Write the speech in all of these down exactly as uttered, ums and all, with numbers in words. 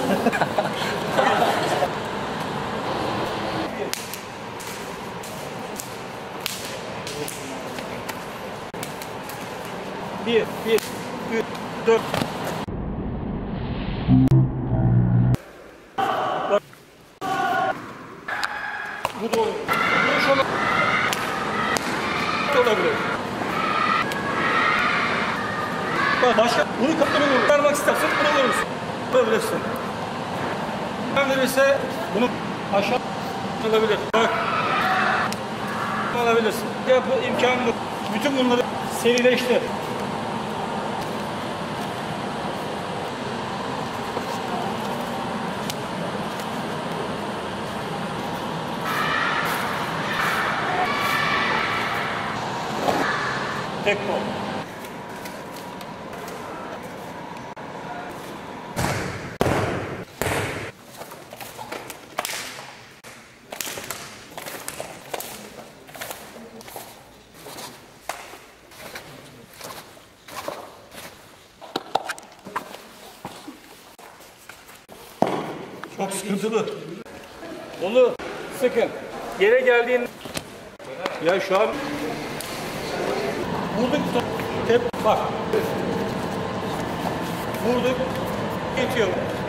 Bir, bir, üç, dört. Bu doğru. Bu şöyle olabilir. Başka bunu kaptırma olur. Vermek istersen bunu vurursun. Yapabilirsin. Ben verirse bunu aşağı alabilir. Bak. Alabilirsin. Ya bu imkanı bütün bunları serileştir. Tek kol. Çok sıkıntılı. Onu sıkın. Yere geldiğin ya şu an vurduk hep bak. Vurduk. Geçiyor.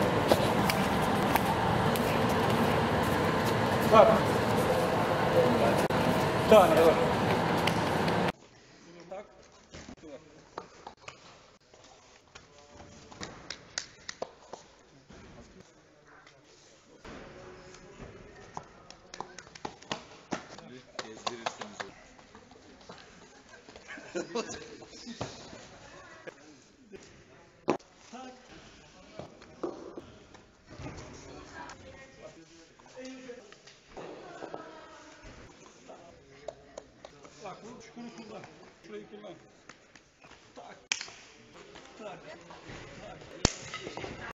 Bak. Bir tane bak. Tak. Bak bu şunu kullan. Şurayı kullan.